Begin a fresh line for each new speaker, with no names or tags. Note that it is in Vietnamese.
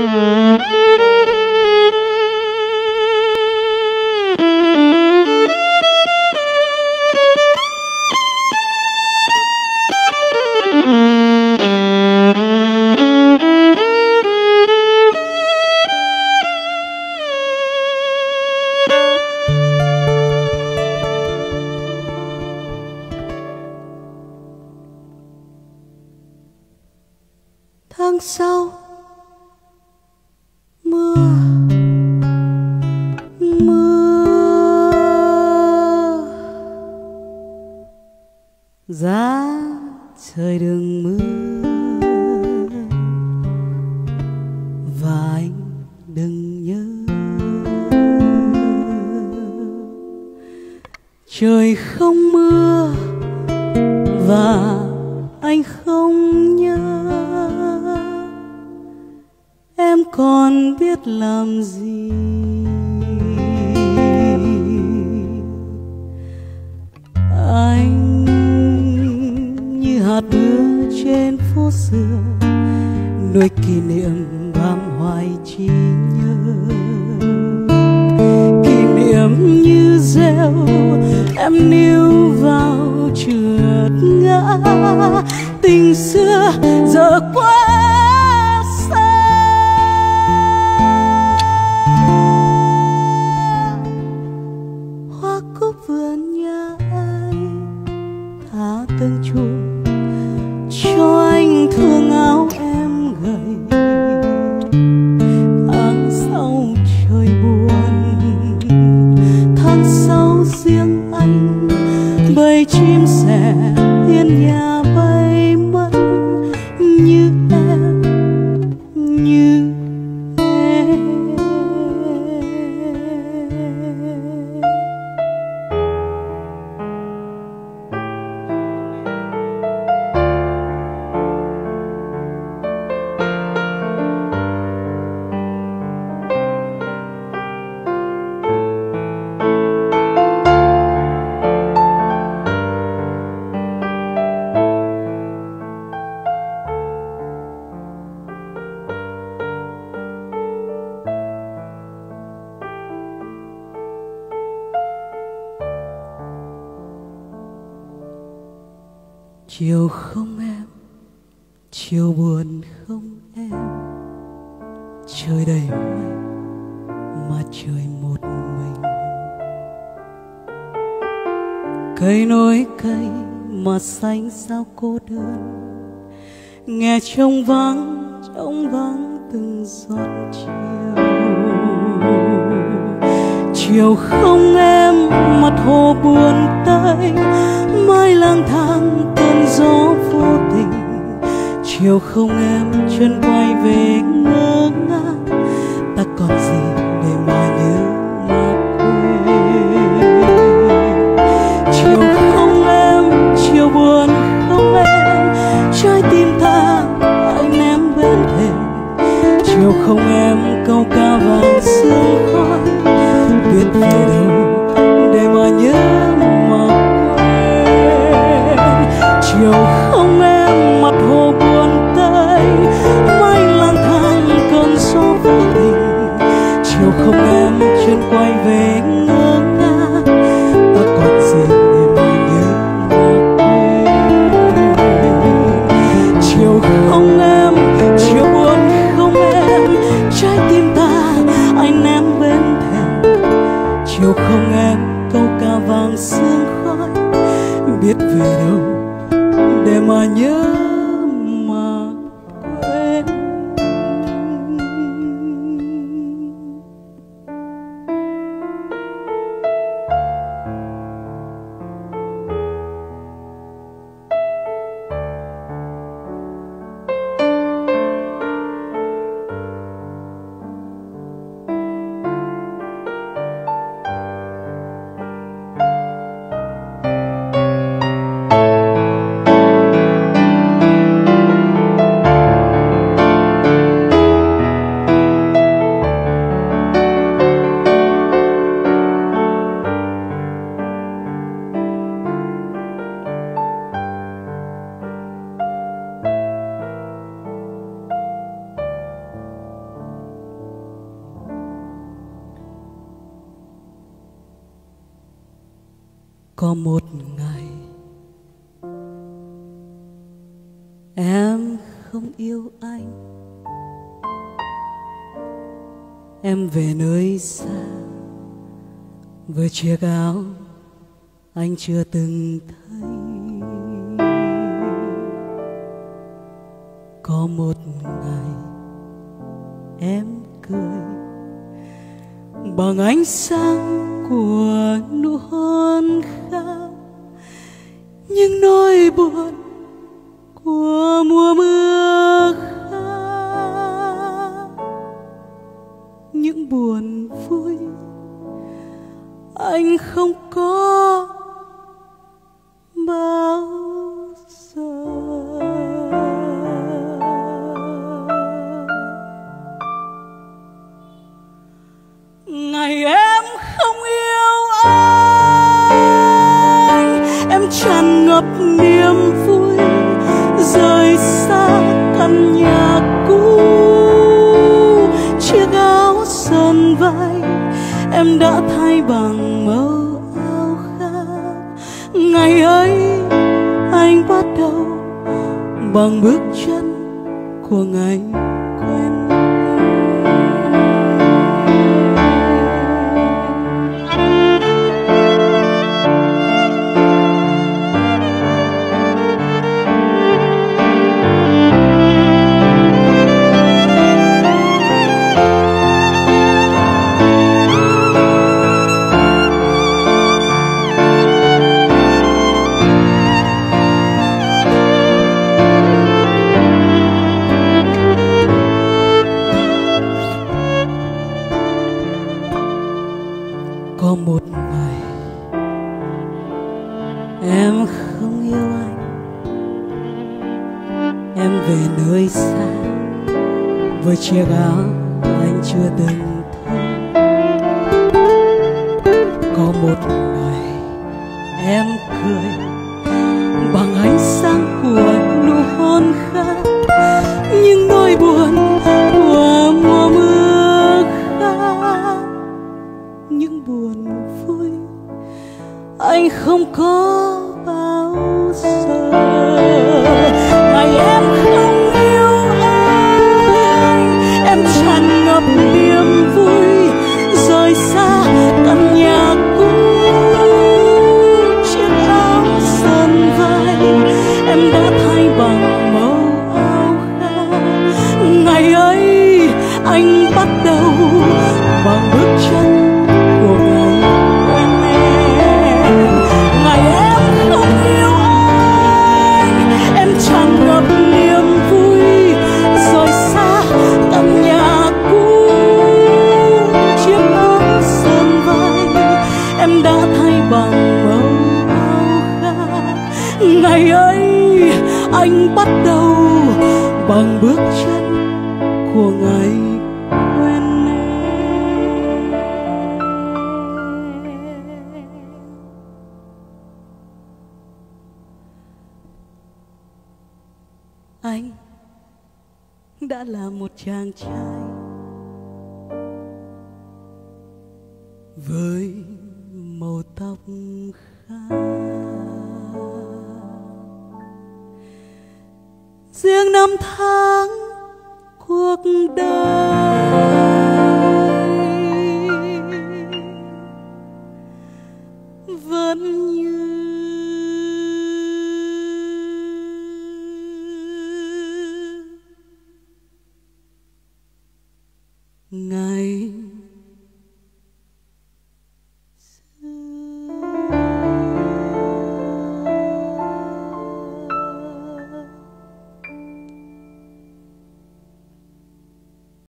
Tháng sau mưa giá trời đừng mưa và anh đừng nhớ trời không mưa và anh không nhớ. Em còn biết làm gì anh như hạt mưa trên phố xưa, nuôi kỷ niệm bám hoài chỉ nhớ. Kỷ niệm như rêu em níu vào trượt ngã, tình xưa giờ quá từng chùm cho anh thương áo em gầy. Tháng sau trời buồn, tháng sau riêng anh, bầy chim sẻ hiên nhà bay mất như em, như em. Chiều không em, chiều buồn không em, trời đầy mây mà trời một mình. Cây nối cây mà xanh sao cô đơn, nghe trông vắng từng giọt chiều. Chiều không em, mặt hồ buồn tây, mai lang thang cơn gió vô tình. Chiều không em, chân quay về ngơ ngác, ta còn gì để mà nhớ mà quên. Chiều không em, chiều buồn không em, trái tim ta ai ném bên thềm. Chiều không em, câu ca vàng sương khói, biết về đâu để mà nhớ mà quên. Chiều không em, mặt hồ buồn tây, mai lang thang cơn gió vô tình. Chiều không em, chân quay về ngơ ngác, ta còn gì để mà nhớ mà quên. Chiều không em, chiều buồn không em, Có một ngày em không yêu anh, em về nơi xa với chiếc áo anh chưa từng thấy. Có một ngày em cười bằng ánh sáng của nụ hôn khác, nhưng nỗi buồn của mùa mưa khác. Những buồn vui anh không có bao giờ. Ngày em không yêu anh, em tràn ngập niềm vui rời xa căn nhà cũ. Chiếc áo sờn vai em đã thay bằng màu áo khác. Ngày ấy anh bắt đầu bằng bước chân của ngày quen. Có một ngày em không yêu anh, em về nơi xa với chiếc áo anh chưa từng thấy. Có một ngày em cười bằng ánh sáng của nụ hôn khác, nhưng nỗi buồn của mùa mưa khác. Những buồn vui anh không có bao giờ. Ngày em không yêu anh, em tràn ngập niềm vui rời xa căn nhà cũ. Chiếc áo sờn vai em đã thay bằng màu áo khác. Ngày ấy anh bắt đầu bằng bước chân của ngày quen em. Ngày em không yêu anh, em tràn ngập niềm vui rời xa căn nhà cũ. Chiếc áo sờn vai em đã thay bằng màu áo khác. Ngày ấy anh bắt đầu bằng bước chân của ngày quen em. Anh đã là một chàng trai với màu tóc khác. Riêng năm tháng cuộc đời vẫn như ngày